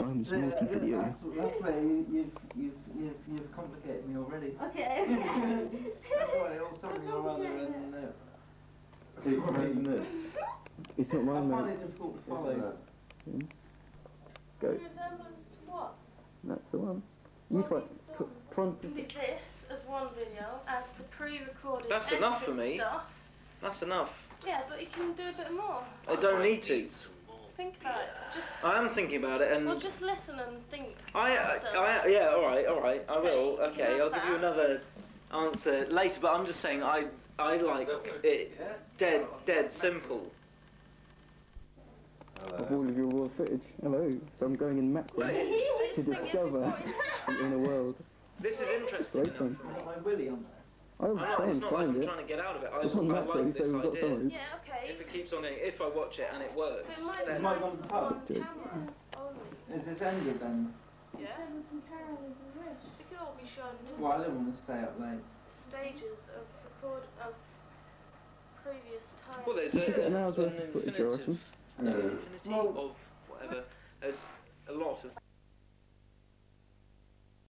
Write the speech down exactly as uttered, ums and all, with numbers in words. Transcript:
times naughty video. That's, that's where you, you've, you've, you've, you've complicated me already. Okay. That's why it was something or other and... Uh, secret. It's not I mine, find mate. it difficult to follow. Yeah. Go. Resemblance to what? That's the one. You try, try, try and... This as one video, as the pre-recorded That's enough for me. Stuff. That's enough. Yeah, but you can do a bit more. I don't need to. Think about it. Just. I am thinking about it, and Well, just listen and think. I, after. I, I, yeah, all right, all right, I Okay, will. you can Okay, have I'll give you that. another answer later. But I'm just saying, I, I like it dead, dead simple. Of all of your raw footage. Hello. So I'm going in macro to discover the inner world. This is interesting Great enough. fun. My Willie on there. I'm I know, trying it's to not like find I'm it. trying to get out of it. I, It's on I macro, like so this we've got idea. time. Yeah, okay. If it keeps on going, if I watch it and it works, But it might be then... might nice go on the on pub. camera only. Is this ended then? Yeah. It could all be shown different Well, I don't want to stay up late. stages of record of previous time. Well, there's You should get an a, hour's an worth of footage, I infinitive, reckon. an infinity Well- of whatever, a, a lot of...